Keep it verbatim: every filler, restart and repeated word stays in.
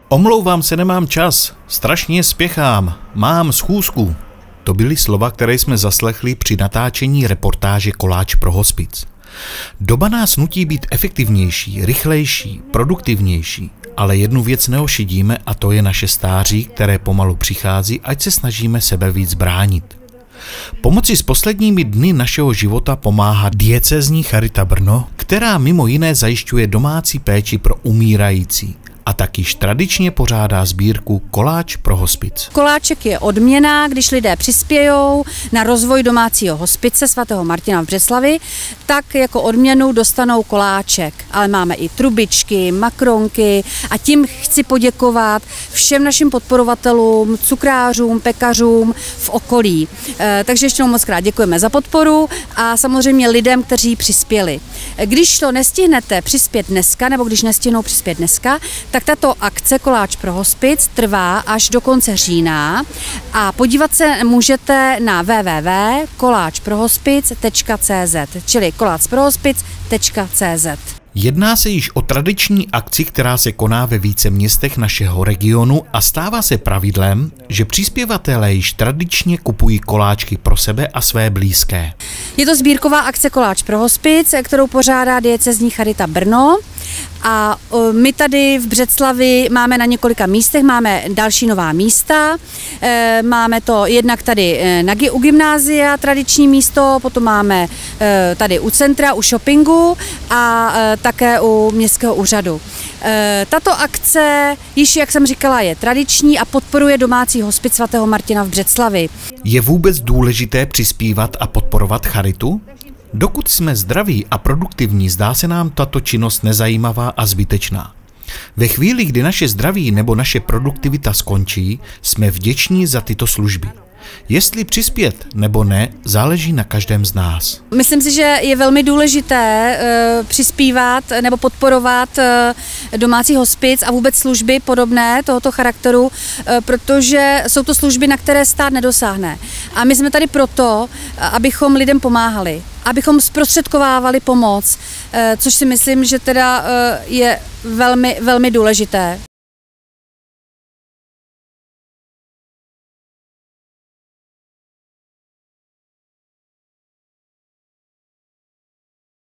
Omlouvám se, nemám čas, strašně spěchám, mám schůzku. To byly slova, které jsme zaslechli při natáčení reportáže Koláč pro hospic. Doba nás nutí být efektivnější, rychlejší, produktivnější, ale jednu věc neošidíme a to je naše stáří, které pomalu přichází, ať se snažíme sebe víc bránit. Pomoci s posledními dny našeho života pomáhá diecézní Charita Brno, která mimo jiné zajišťuje domácí péči pro umírající a tak již tradičně pořádá sbírku Koláč pro hospic. Koláček je odměna, když lidé přispějou na rozvoj domácího hospice svatého Martina v Břeclavi, tak jako odměnu dostanou koláček. Ale máme i trubičky, makronky a tím chci poděkovat všem našim podporovatelům, cukrářům, pekařům v okolí. E, takže ještě moc krát děkujeme za podporu a samozřejmě lidem, kteří přispěli. Když to nestihnete přispět dneska, nebo když nestihnou přispět dneska, tak tato akce Koláč pro hospic trvá až do konce října a podívat se můžete na w w w tečka koláč pro hospic tečka c z, čili koláč pro hospic tečka c z. Jedná se již o tradiční akci, která se koná ve více městech našeho regionu a stává se pravidlem, že přispěvatelé již tradičně kupují koláčky pro sebe a své blízké. Je to sbírková akce Koláč pro hospic, kterou pořádá diecézní Charita Brno. A my tady v Břeclavi máme na několika místech, máme další nová místa, máme to jednak tady na, u gymnázia tradiční místo, potom máme tady u centra, u shoppingu a také u městského úřadu. Tato akce již, jak jsem říkala, je tradiční a podporuje domácí hospic svatého Martina v Břeclavi. Je vůbec důležité přispívat a podporovat charitu? Dokud jsme zdraví a produktivní, zdá se nám tato činnost nezajímavá a zbytečná. Ve chvíli, kdy naše zdraví nebo naše produktivita skončí, jsme vděční za tyto služby. Jestli přispět nebo ne, záleží na každém z nás. Myslím si, že je velmi důležité e, přispívat nebo podporovat e, domácí hospic a vůbec služby podobné tohoto charakteru, e, protože jsou to služby, na které stát nedosáhne. A my jsme tady proto, abychom lidem pomáhali, abychom zprostředkovávali pomoc, e, což si myslím, že teda e, je velmi, velmi důležité.